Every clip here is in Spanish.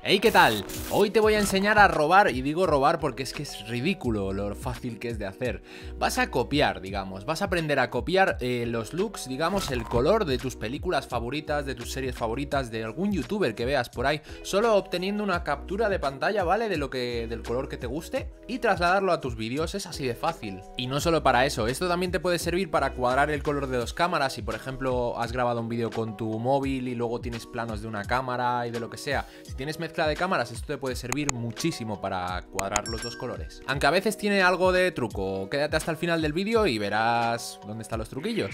Hey, ¿qué tal? Hoy te voy a enseñar a robar, y digo robar porque es que es ridículo lo fácil que es de hacer. Vas a copiar, digamos, vas a aprender a copiar los looks, digamos, el color de tus películas favoritas, de tus series favoritas, de algún youtuber que veas por ahí, solo obteniendo una captura de pantalla, ¿vale? Del color que te guste y trasladarlo a tus vídeos, es así de fácil. Y no solo para eso, esto también te puede servir para cuadrar el color de dos cámaras. Si por ejemplo has grabado un vídeo con tu móvil y luego tienes planos de una cámara y de lo que sea, si tienes mezcla de cámaras, esto te puede servir muchísimo para cuadrar los dos colores. Aunque a veces tiene algo de truco. Quédate hasta el final del vídeo y verás dónde están los truquillos.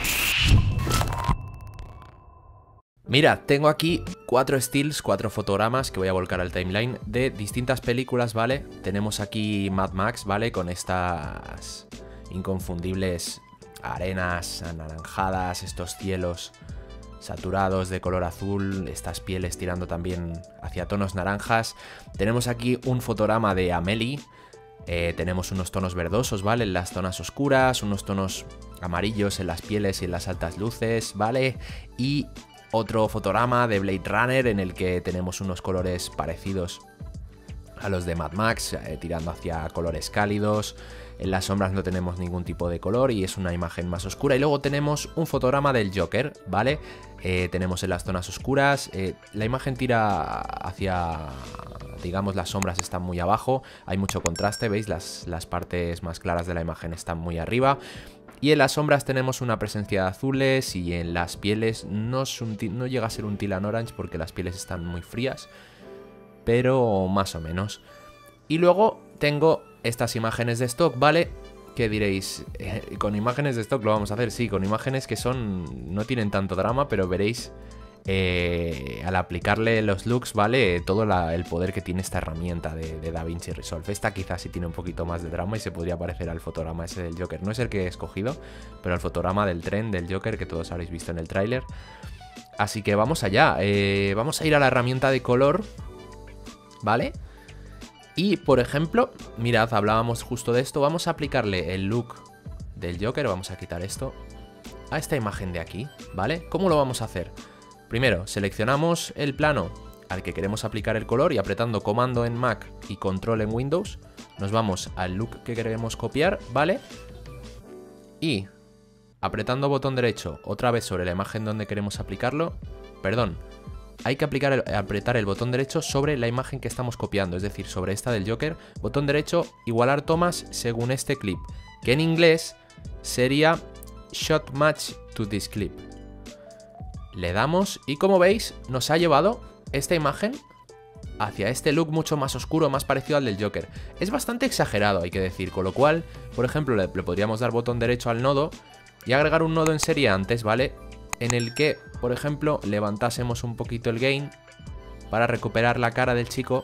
Mira, tengo aquí 4 stills, 4 fotogramas que voy a volcar al timeline de distintas películas, ¿vale? Tenemos aquí Mad Max, ¿vale? Con estas inconfundibles arenas anaranjadas, estos cielos saturados de color azul, estas pieles tirando también hacia tonos naranjas. Tenemos aquí un fotograma de Amélie. Tenemos unos tonos verdosos, ¿vale? En las zonas oscuras, unos tonos amarillos en las pieles y en las altas luces, ¿vale? Y otro fotograma de Blade Runner en el que tenemos unos colores parecidos a los de Mad Max, tirando hacia colores cálidos. En las sombras no tenemos ningún tipo de color y es una imagen más oscura. Y luego tenemos un fotograma del Joker, ¿vale? Tenemos en las zonas oscuras, la imagen tira hacia, digamos, las sombras están muy abajo, hay mucho contraste, ¿veis? Las partes más claras de la imagen están muy arriba. Y en las sombras tenemos una presencia de azules y en las pieles no llega a ser un Teal Orange porque las pieles están muy frías, pero más o menos. Y luego tengo estas imágenes de stock, ¿vale? Que diréis, con imágenes de stock lo vamos a hacer, sí, con imágenes que no tienen tanto drama, pero veréis al aplicarle los looks, ¿vale? Todo el poder que tiene esta herramienta de DaVinci Resolve. Esta quizás sí tiene un poquito más de drama y se podría parecer al fotograma ese del Joker. No es el que he escogido, pero al fotograma del tren del Joker que todos habréis visto en el tráiler. Así que vamos allá, vamos a ir a la herramienta de color, ¿vale? Y, por ejemplo, mirad, hablábamos justo de esto. Vamos a aplicarle el look del Joker, vamos a quitar esto, a esta imagen de aquí, ¿vale? ¿Cómo lo vamos a hacer? Primero, seleccionamos el plano al que queremos aplicar el color y apretando comando en Mac y control en Windows, nos vamos al look que queremos copiar, ¿vale? Y apretando botón derecho otra vez sobre la imagen donde queremos aplicarlo, perdón, hay que apretar el botón derecho sobre la imagen que estamos copiando, es decir, sobre esta del Joker. Botón derecho, igualar tomas según este clip, que en inglés sería Shot Match to this clip. Le damos y como veis nos ha llevado esta imagen hacia este look mucho más oscuro, más parecido al del Joker. Es bastante exagerado, hay que decir, con lo cual, por ejemplo, le podríamos dar botón derecho al nodo y agregar un nodo en serie antes, ¿vale? En el que, por ejemplo, levantásemos un poquito el gain para recuperar la cara del chico.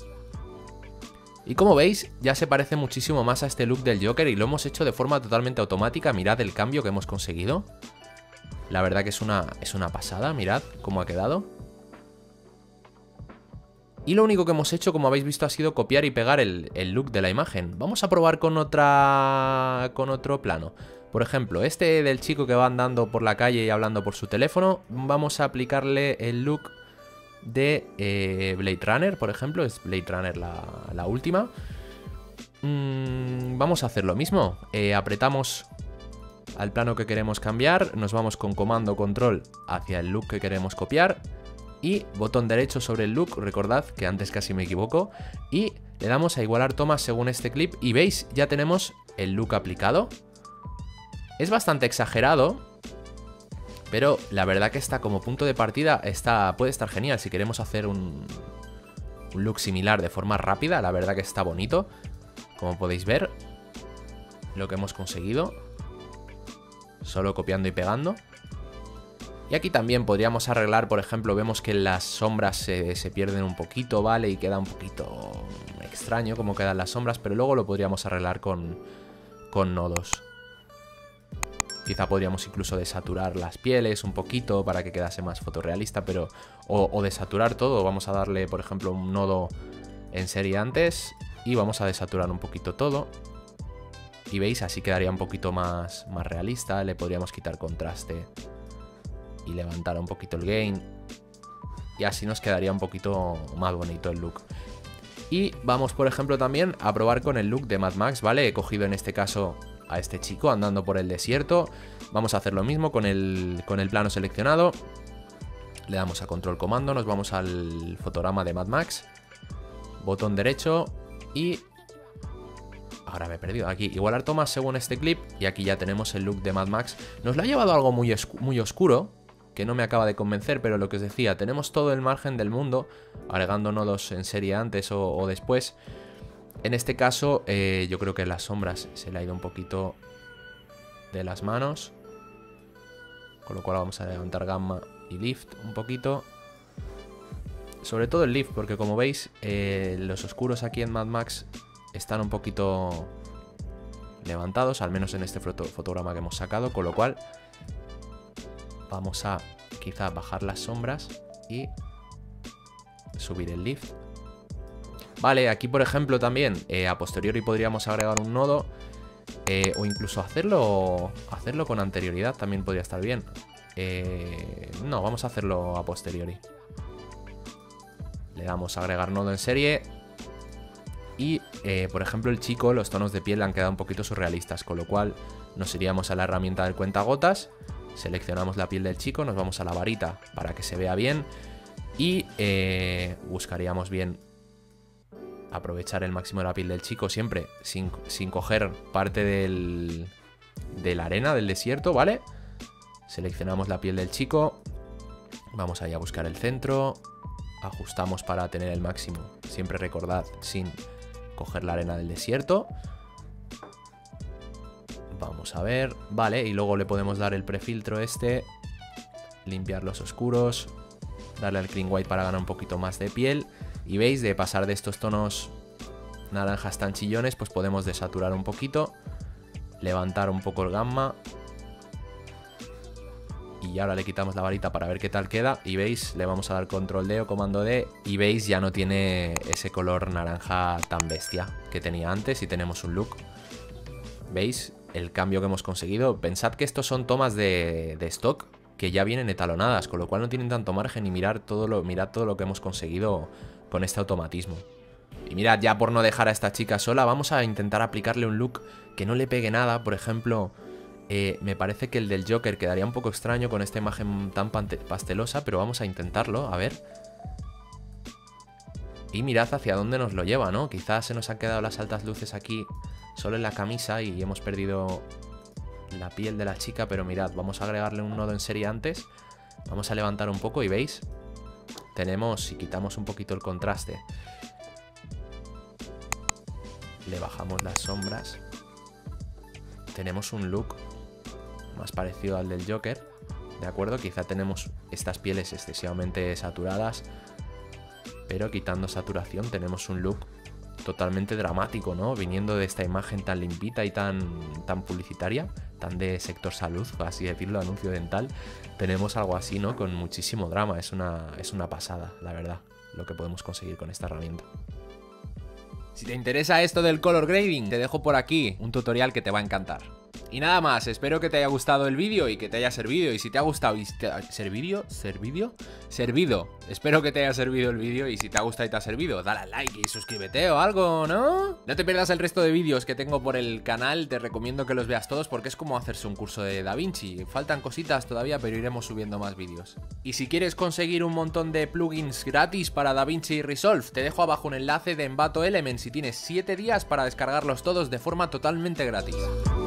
Y como veis, ya se parece muchísimo más a este look del Joker y lo hemos hecho de forma totalmente automática. Mirad el cambio que hemos conseguido. La verdad que es una pasada, mirad cómo ha quedado. Y lo único que hemos hecho, como habéis visto, ha sido copiar y pegar el look de la imagen. Vamos a probar con otro plano. Por ejemplo, este del chico que va andando por la calle y hablando por su teléfono, vamos a aplicarle el look de Blade Runner, por ejemplo, es Blade Runner la última. Vamos a hacer lo mismo, apretamos al plano que queremos cambiar, nos vamos con comando control hacia el look que queremos copiar y botón derecho sobre el look, recordad que antes casi me equivoco, y le damos a igualar tomas según este clip y veis, ya tenemos el look aplicado. Es bastante exagerado, pero la verdad que está como punto de partida, puede estar genial. Si queremos hacer un look similar de forma rápida, la verdad que está bonito. Como podéis ver, lo que hemos conseguido, solo copiando y pegando. Y aquí también podríamos arreglar, por ejemplo, vemos que las sombras se pierden un poquito, ¿vale? Y queda un poquito extraño cómo quedan las sombras, pero luego lo podríamos arreglar con nodos. Quizá podríamos incluso desaturar las pieles un poquito para que quedase más fotorrealista, pero o desaturar todo. Vamos a darle, por ejemplo, un nodo en serie antes y vamos a desaturar un poquito todo. Y veis, así quedaría un poquito más realista. Le podríamos quitar contraste y levantar un poquito el gain. y así nos quedaría un poquito más bonito el look. Y vamos, por ejemplo, también a probar con el look de Mad Max, ¿vale? He cogido en este caso a este chico andando por el desierto. Vamos a hacer lo mismo con el plano seleccionado. Le damos a control comando, nos vamos al fotograma de Mad Max. Botón derecho y... ahora me he perdido. Aquí, igualar tomas según este clip. Y aquí ya tenemos el look de Mad Max. Nos lo ha llevado algo muy oscuro, que no me acaba de convencer, pero lo que os decía, tenemos todo el margen del mundo, agregando nodos en serie antes o después. En este caso, yo creo que las sombras se le ha ido un poquito de las manos, con lo cual vamos a levantar gamma y lift un poquito. Sobre todo el lift, porque como veis, los oscuros aquí en Mad Max están un poquito levantados, al menos en este fotograma que hemos sacado, con lo cual vamos a quizá bajar las sombras y subir el lift. Vale, aquí por ejemplo también a posteriori podríamos agregar un nodo o incluso hacerlo con anterioridad, también podría estar bien. No, vamos a hacerlo a posteriori. Le damos a agregar nodo en serie. Y por ejemplo el chico, los tonos de piel le han quedado un poquito surrealistas, con lo cual nos iríamos a la herramienta del cuentagotas. Seleccionamos la piel del chico, nos vamos a la varita para que se vea bien y buscaríamos bien aprovechar el máximo de la piel del chico, siempre sin coger parte de la arena del desierto, ¿vale? Seleccionamos la piel del chico, vamos ahí a buscar el centro, ajustamos para tener el máximo, siempre recordad, sin coger la arena del desierto. Vamos a ver, vale, y luego le podemos dar el prefiltro este, limpiar los oscuros, darle al clean white para ganar un poquito más de piel. Y veis, de pasar de estos tonos naranjas tan chillones, pues podemos desaturar un poquito, levantar un poco el gamma. Y ahora le quitamos la varita para ver qué tal queda. Y veis, le vamos a dar control D o comando D. Y veis, ya no tiene ese color naranja tan bestia que tenía antes y tenemos un look. ¿Veis el cambio que hemos conseguido? Pensad que estos son tomas de stock que ya vienen etalonadas, con lo cual no tienen tanto margen. Y mirad todo lo que hemos conseguido con este automatismo. Y mirad, ya por no dejar a esta chica sola, vamos a intentar aplicarle un look que no le pegue nada. Por ejemplo, me parece que el del Joker quedaría un poco extraño con esta imagen tan pastelosa, pero vamos a intentarlo, a ver. Y mirad hacia dónde nos lo lleva, ¿no? Quizás se nos han quedado las altas luces aquí solo en la camisa y hemos perdido la piel de la chica, pero mirad, vamos a agregarle un nodo en serie antes. Vamos a levantar un poco y veis, tenemos, si quitamos un poquito el contraste, le bajamos las sombras, tenemos un look más parecido al del Joker, ¿de acuerdo? Quizá tenemos estas pieles excesivamente saturadas, pero quitando saturación tenemos un look totalmente dramático, ¿no? Viniendo de esta imagen tan limpita y tan publicitaria, tan de sector salud, por así decirlo, anuncio dental, tenemos algo así, ¿no? Con muchísimo drama. Es una pasada, la verdad, lo que podemos conseguir con esta herramienta. Si te interesa esto del color grading, te dejo por aquí un tutorial que te va a encantar. Y nada más, espero que te haya gustado el vídeo y que te haya servido. Y si te ha gustado y ¿Servido? Espero que te haya servido el vídeo y si te ha gustado y te ha servido, dale al like y suscríbete o algo, ¿no? No te pierdas el resto de vídeos que tengo por el canal, te recomiendo que los veas todos porque es como hacerse un curso de DaVinci. Faltan cositas todavía, pero iremos subiendo más vídeos. Y si quieres conseguir un montón de plugins gratis para DaVinci Resolve, te dejo abajo un enlace de Envato Elements y tienes 7 días para descargarlos todos de forma totalmente gratis.